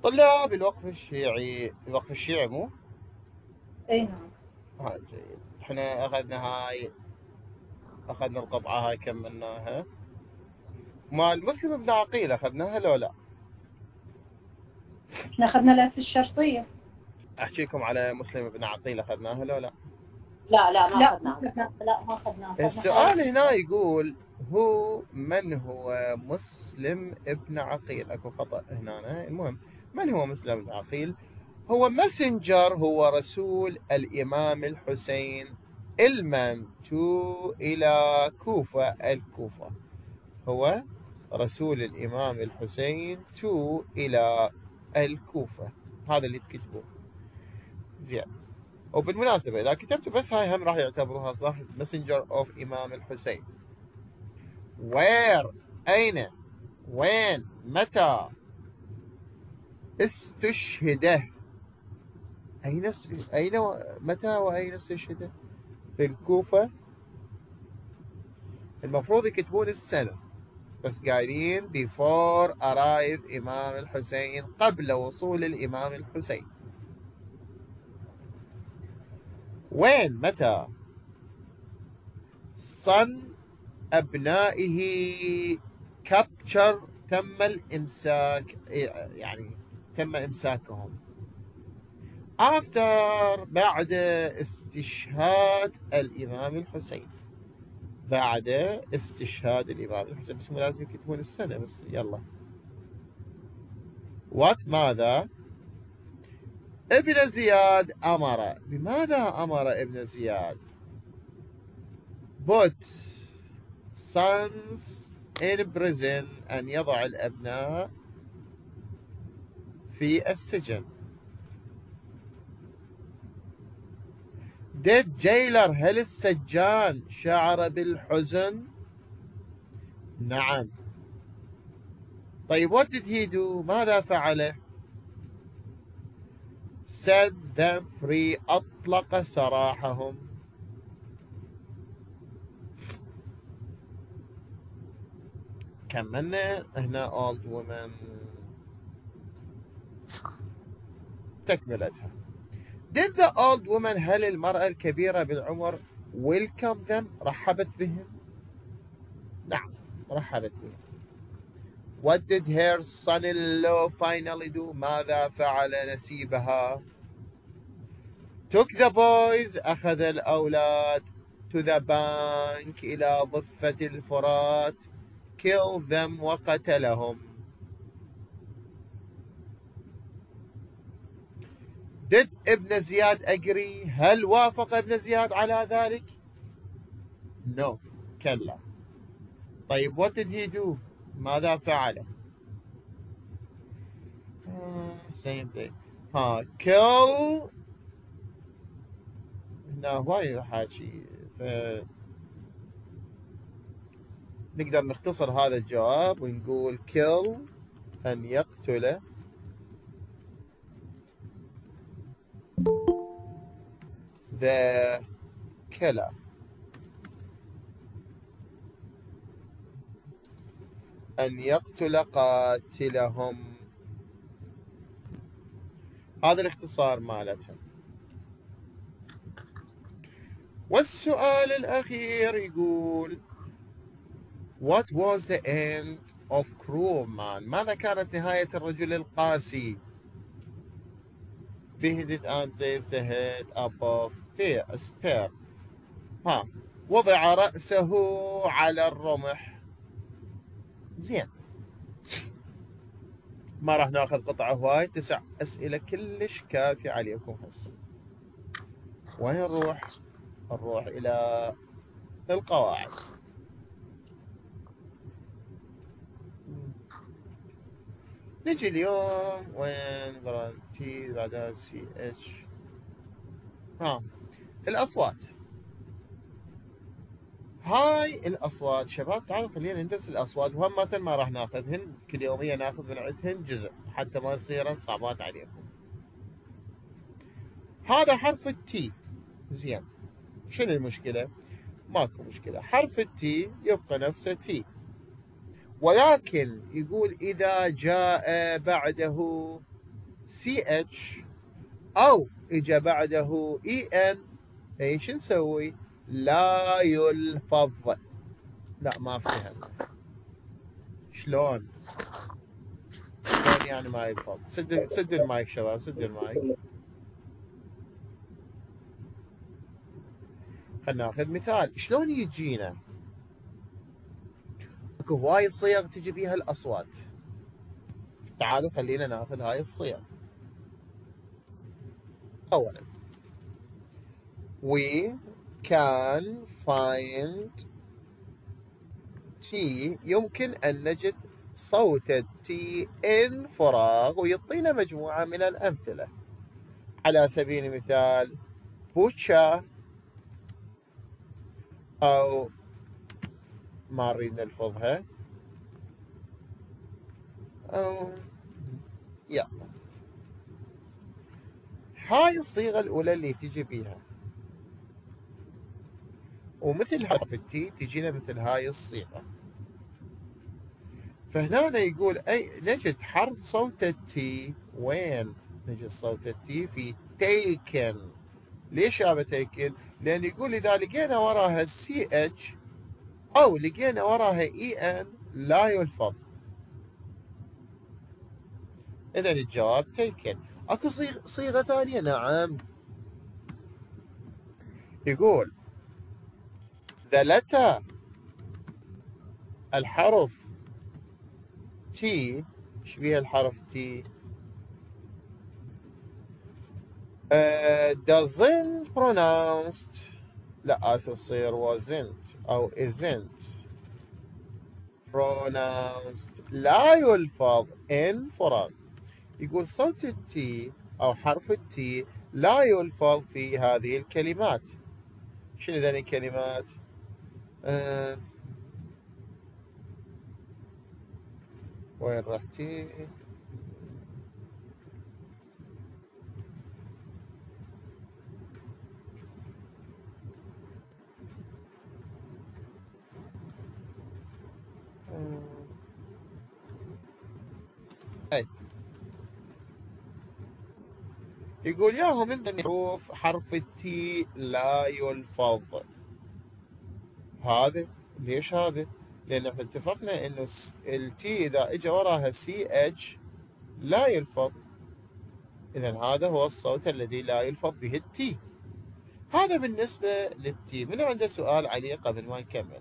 طلاب الوقف الشيعي، الوقف الشيعي مو؟ اي نعم. جيد. احنا اخذنا هاي، اخذنا القطعة هاي كملناها. ما المسلم ابن عقيل اخذناها لو لا؟ احنا اخذنا لها في الشرطية. احكي لكم على مسلم ابن عقيل اخذناها لو لا؟ لا لا، ما اخذناها. لا ما اخذناها، اخذنا السؤال خالص. هنا يقول من هو مسلم ابن عقيل؟ اكو خطأ هنا. المهم، من هو مسلم ابن عقيل؟ هو ماسنجر، هو رسول الإمام الحسين المنتو إلى كوفة. الكوفة هو رسول الإمام الحسين تو إلى الكوفة. هذا اللي تكتبوه زين. وبالمناسبة إذا كتبتوا بس هاي هم راح يعتبروها صح. messenger of إمام الحسين. where، أين، وين، متى استشهد. أين متى وأين استشهد؟ في الكوفة. المفروض يكتبون السنة، بس قايلين before arrive إمام الحسين، قبل وصول الإمام الحسين. وين، متى. صن أبنائه capture، تم الإمساك، يعني تم إمساكهم. after، بعد استشهاد الإمام الحسين، بعد استشهاد الإمام الحسين. بس مو لازم يكتبون السنة، بس يلا. what، ماذا. ابن زياد أمر، بماذا أمر ابن زياد؟ put sons in prison، أن يضع الأبناء في السجن. did jailer، هل السجان شعر بالحزن؟ نعم. طيب what did he do، ماذا فعل؟ set them free، أطلق سراحهم. كملنا هنا old women، تكملتها. did the old woman، هل المرأة الكبيرة بالعمر welcome them، رحبت بهم؟ نعم، رحبت بهم. what did her son-in-law finally do، ماذا فعل نسيبها؟ took the boys، أخذ الأولاد to the bank، إلى ضفة الفرات. kill them، وقتلهم. did ابن زياد agree، هل وافق ابن زياد على ذلك؟ no، كلا. طيب what did he do، ماذا فعل؟ same thing. kill. هنا هواي حاجي، نقدر نختصر هذا الجواب ونقول kill، أن يقتل the killer، أن يقتل قاتلهم. هذا الاختصار مالتها. والسؤال الأخير يقول what was the end of cruel man، ماذا كانت نهاية الرجل القاسي؟ beheaded and placed the head above a spear. وضع رأسه على الرمح. زين، ما راح ناخذ قطعة هواي، 9 أسئلة كلش كافي عليكم هسه. وين نروح؟ نروح إلى القواعد. نجي اليوم وين تي بعدها سي اتش. الأصوات. هاي الأصوات شباب، تعالوا خلينا ندرس الأصوات، وهم ما راح ناخذهن كل يومية، ناخذ من عندهن جزء حتى ما يصيرن صعبات عليكم. هذا حرف التي. زين، شنو المشكلة؟ ماكو مشكلة، حرف التي يبقى نفسه تي، ولكن يقول إذا جاء بعده CH أو إجا بعده EN، شو نسوي؟ لا يلفظ. لا ما فهمنا. شلون يعني ما يلفظ؟ سد المايك شباب، سد المايك. خلنا ناخذ مثال شلون يجينا. اكو هواي صيغ تجي بيها الاصوات. تعالوا خلينا ناخذ هاي الصيغ. اولا we can find T، يمكن ان نجد صوت التي ان فراغ، ويعطينا مجموعة من الامثلة. على سبيل المثال بوتشا، او ما نريد نلفظها، او يلا هاي الصيغة الأولى اللي تجي بيها، ومثل حرف التي تجينا مثل هاي الصيغة. فهنا يقول نجد حرف صوت التي وين؟ نجد صوت التي في taken. ليش يا taken؟ لأن يقول إذا لقينا وراها CH أو لقينا وراها EN لا يلفظ. إذا الجواب taken. أكو صيغة ثانية، نعم. يقول the letter، الحرف T، ايش بيها الحرف T؟ doesn't pronounced، لا آسف تصير wasn't أو isn't pronounced، لا يلفظ in فراغ. يقول صوت التي أو حرف التي لا يلفظ في هذه الكلمات. شنو ذني الكلمات؟ وين رحتي؟ يقول ياهو من ضمن حروف حرف التي لا يلفظ. هذا ليش هذا؟ لأن احنا اتفقنا انه التي اذا اجى وراها CH لا يلفظ. اذا هذا هو الصوت الذي لا يلفظ به التي. هذا بالنسبة للتي. من عنده سؤال عليه قبل ما نكمل؟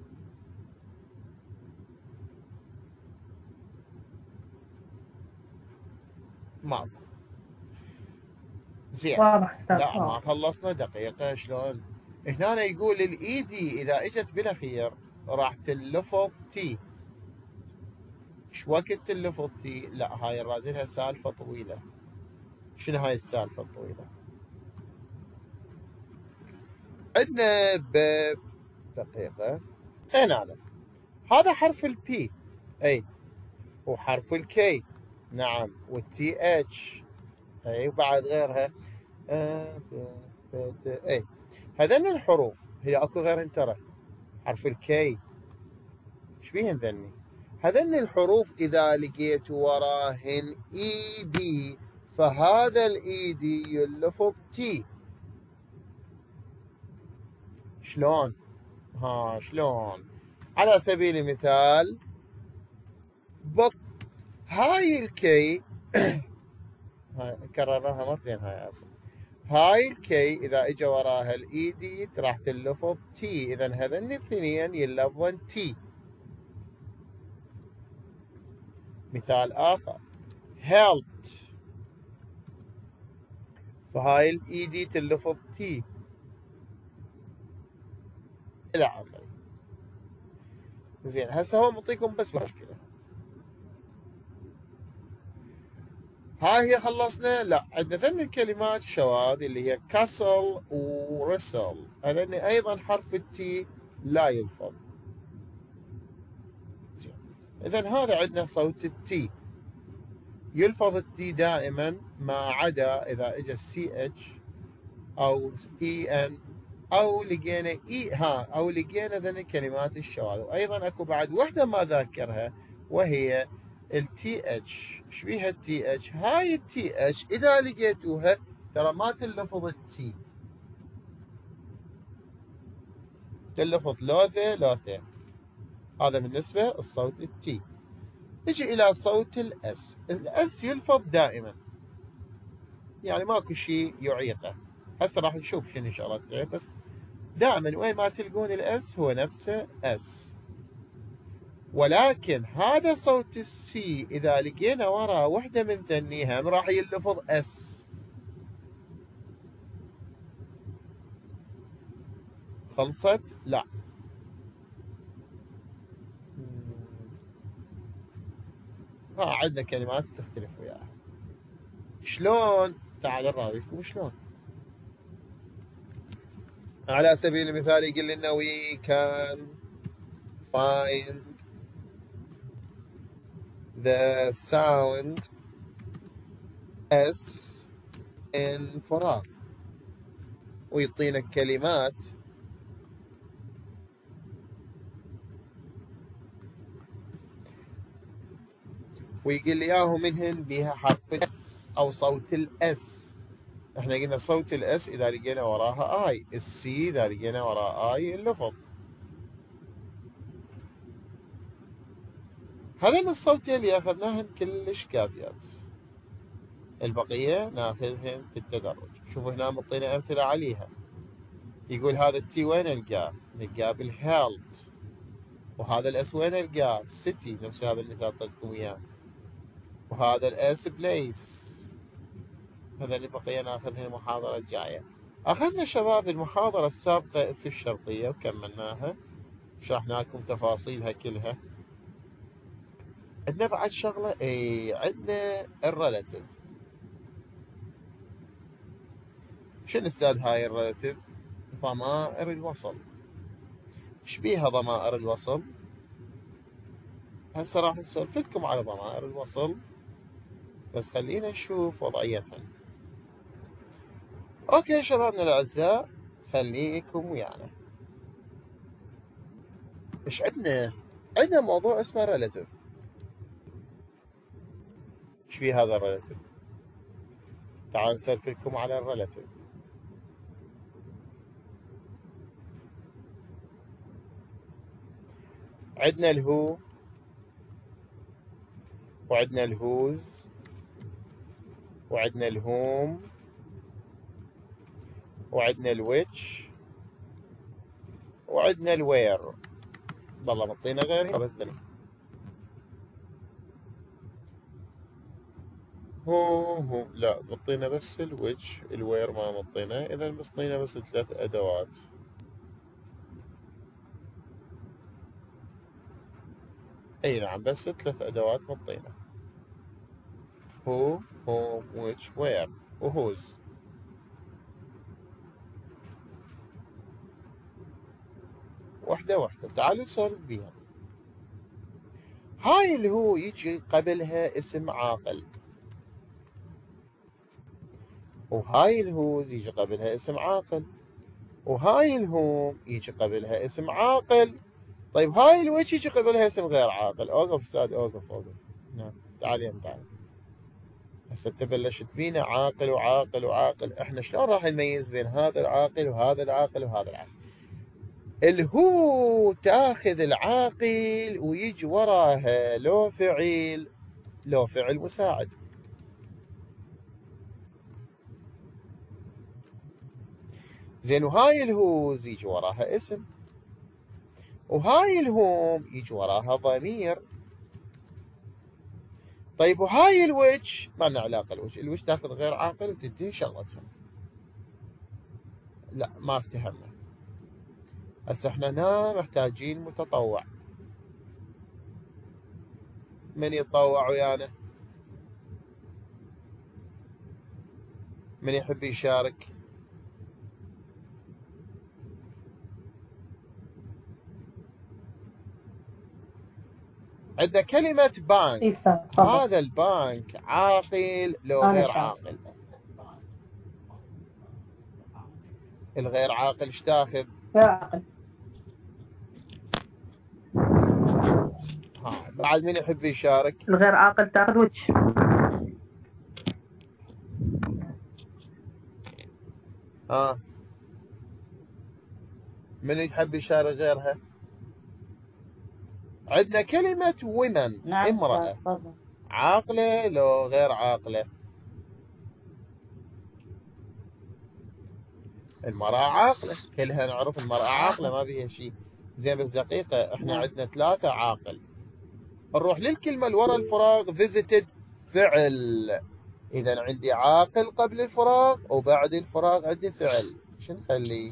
ماكو. زين. لا ما خلصنا دقيقة. شلون؟ هنا يقول الاي دي اذا اجت بالاخير راح تلفظ تي. ايش وقت تلفظ تي؟ لا هاي نراد لها سالفة طويلة. شنو هاي السالفة الطويلة؟ عندنا دقيقة هنا هذا حرف البي، اي، وحرف الكي، نعم، والتي اتش، اي، وبعد غيرها، اي. هذين الحروف هي اكو غيرهن ترى. حرف الكي ايش بيهن ذني؟ هذين الحروف اذا لقيت وراهن اي دي فهذا الاي دي يلفظ تي. شلون؟ شلون؟ على سبيل المثال هاي الكي كررناها مرتين هاي اصلا. هاي الكي اذا اجى وراها الاي دي راح تلفظ تي. اذا هذين الاثنين يلفظن تي. مثال اخر helped، فهاي الاي دي تلفظ تي الى اخره. زين هسه هو معطيكم بس مشكله. هاي هي خلصنا. لا عندنا ذن الكلمات شواذ اللي هي كاسل ورسل، هذين ايضا حرف التي لا يلفظ. زين اذا هذا عندنا صوت التي. يلفظ التي دائما ما عدا اذا اجى السي اتش او اي ان او لقينا او لقينا ذن الكلمات الشواذ. وايضا اكو بعد وحده ما ذاكرها وهي التي اتش. ايش بيها التي اتش؟ هاي التي اتش اذا لقيتوها ترى ما تلفظ التي، تلفظ لوذة لوثة. هذا بالنسبة للصوت التي. نجي الى صوت الاس. الاس يلفظ دائما، يعني ماكو شيء يعيقه. هسه راح نشوف شنو شغلات تعيق، بس دائما وين ما تلقون الاس هو نفسه اس. ولكن هذا صوت السي اذا لقينا وراه وحده من ثنيها راح يلفظ اس. خلصت؟ لا. عندنا كلمات تختلف وياها. شلون؟ تعال نراويكم شلون. على سبيل المثال يقول لنا we can find the sound S in فراغ، ويعطينا كلمات ويقول لي اياهم منهن بها حرف الاس او صوت الاس. احنا قلنا صوت الاس اذا لقينا وراها اي، السي اذا لقينا وراها اي اللفظ. هذين الصوتين اللي اخذناهن كلش كافيات، البقيه ناخذهن بالتدرج. شوفوا هنا مطينا امثله عليها. يقول هذا التي وين نلقاه؟ نلقاه بالهيلد. وهذا الاس وين نلقاه؟ سيتي، نفس هذا المثال اعطيتكم اياه. وهذا الاس بليس. هذا اللي بقي ناخذها المحاضرة الجاية. أخذنا شباب المحاضرة السابقة في الشرطية وكملناها، شرحنا لكم تفاصيلها كلها. عندنا بعد شغلة، عندنا الريلاتيف. شنو استاذ هاي الريلاتيف؟ ضمائر الوصل. ايش بيها ضمائر الوصل؟ هسه راح نسولف لكم على ضمائر الوصل، بس خلينا نشوف وضعيتها. اوكي شبابنا الاعزاء، خليكم ويانا. ايش عندنا؟ عندنا موضوع اسمه ريلاتيف. ايش بيه هذا الريلاتيف؟ تعالوا نسولف لكم على الريلاتيف. عندنا الهو، وعندنا الهوز، وعندنا الهوم، وعندنا الويتش، وعندنا الوير. والله مطينا غيرها بس دلوقتي. هو لا مطينا بس الويتش، الوير ما مطينا. اذا مطينا بس 3 ادوات. اي نعم، بس 3 ادوات مطينا: هو، هوم، ويتش، وير، وهوز. وحدة وحدة تعالوا نسولف بيها. هاي اللي هو يجي قبلها اسم عاقل، وهاي الهوز يجي قبلها اسم عاقل، وهاي الهوم يجي قبلها اسم عاقل. طيب هاي الويتش يجي قبلها اسم غير عاقل. اوقف استاذ، اوقف اوقف. نعم تعال يا تعال. هسه انت بلشت بينا عاقل وعاقل وعاقل. احنا شلون راح نميز بين هذا العاقل وهذا العاقل وهذا العاقل؟ الهو تاخذ العاقل ويجي وراها لو فعيل، لو فعل مساعد. زين، وهاي الهوز يجي وراها اسم، وهاي الهوم يجي وراها ضمير. طيب وهاي الويتش ما لنا علاقه. الويتش تاخذ غير عاقل وتنتهي شغلتها. لا ما افتهمنا. هسه احنا هنا محتاجين متطوع. من يتطوع ويانا؟ من يحب يشارك؟ عندنا كلمة بانك. هذا البانك عاقل لو غير عاقل؟ الغير عاقل ايش تاخذ؟ غير عاقل. بعد من يحب يشارك؟ الغير عاقل تاخذ وجه. ها من يحب يشارك غيرها؟ عندنا كلمة women، نعم امرأة، أستاذ تفضل. عاقلة لو غير عاقلة؟ المرأة عاقلة، كلها نعرف المرأة عاقلة ما بيها شيء. زين بس دقيقة، احنا نعم. عندنا 3 عاقل. نروح للكلمة اللي ورا الفراغ visited، فعل. إذا عندي عاقل قبل الفراغ وبعد الفراغ عندي فعل، شو نخلي؟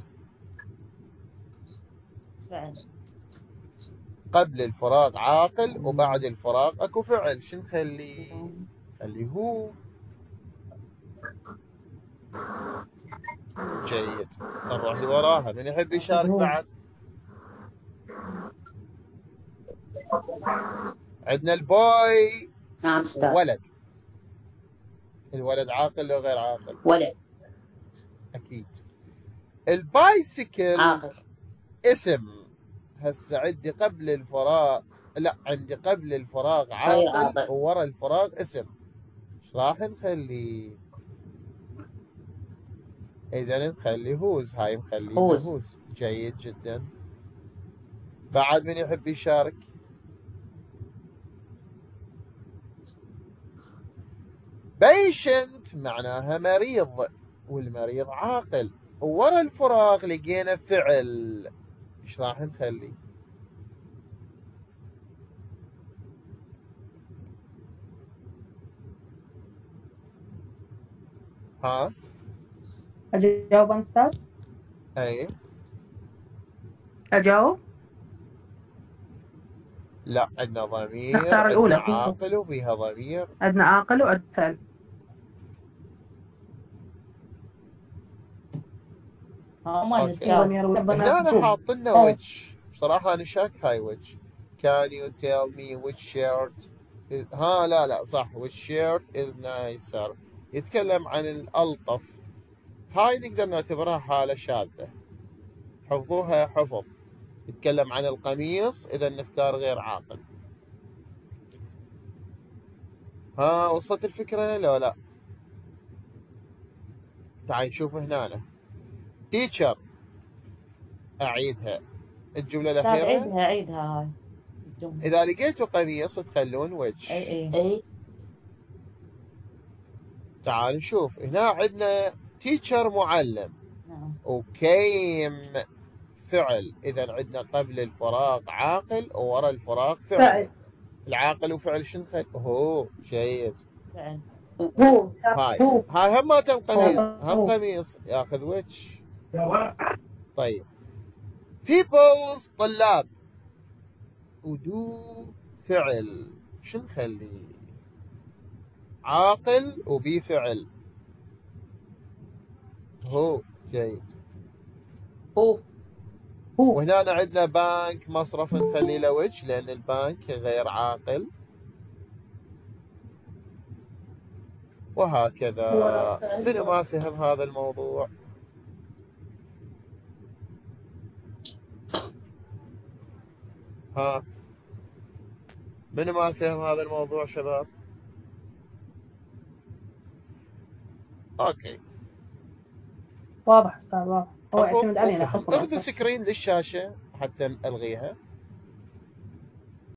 فعل. قبل الفراغ عاقل وبعد الفراغ اكو فعل، شو نخلي؟ خلي هو. جيد. نروح اللي وراها، من يحب يشارك بعد؟ عندنا البوي. نعم أستاذ. ولد. الولد عاقل لو غير عاقل؟ ولد. اكيد. البايسكل عاقل. اسم. هسه عندي قبل الفراغ، لا عندي قبل الفراغ غير عاقل عاقل. وورا الفراغ اسم، ايش راح نخلي؟ اذا نخلي هوز، هاي مخلينا هوز. جيد جدا. بعد من يحب يشارك؟ بيشنت معناها مريض، والمريض عاقل، وورا الفراغ لقينا فعل، ايش راح نخلي؟ ها؟ أجاوب أنا أستاذ؟ اي أجاوب؟ لا، عندنا ضمير، نختار الأولى. عندنا عاقل وبيها ضمير. عندنا عاقل وعندنا فعل. هنا أنا حاط لنا which، بصراحة أنا شاك هاي which. Can you tell me which shirt is... ها لا صح، which shirt is nicer. يتكلم عن الألطف. هاي نقدر نعتبرها حالة شاذة، حفظوها حفظ. يتكلم عن القميص، إذا نختار غير عاقل. ها وصلت الفكرة لو لا؟ تعال نشوف هنا. teacher، أعيدها الجملة الأخيرة. عيدها هاي الجملة. إذا لقيتوا قميص تخلون which. أي. تعال نشوف هنا عندنا teacher معلم. نعم. وكيم فعل، إذا عندنا قبل الفراغ عاقل وورا الفراغ فعل. العاقل وفعل شنو نخلي؟ هو. جيد. فعل. هاي هم ما تم قميص، هم قميص ياخذ which. طيب people's طلاب، ودو فعل، شو نخلي؟ عاقل وبي فعل. هو. جيد. هو. وهنا عندنا بنك مصرف، نخلي له وجه لأن البنك غير عاقل، وهكذا. منو ما فهم هذا الموضوع؟ ها منو ما فهم هذا الموضوع شباب؟ اوكي واضح أستاذ، واضح. هو يعتمد علينا. اخذ سكرين للشاشة حتى ألغيها.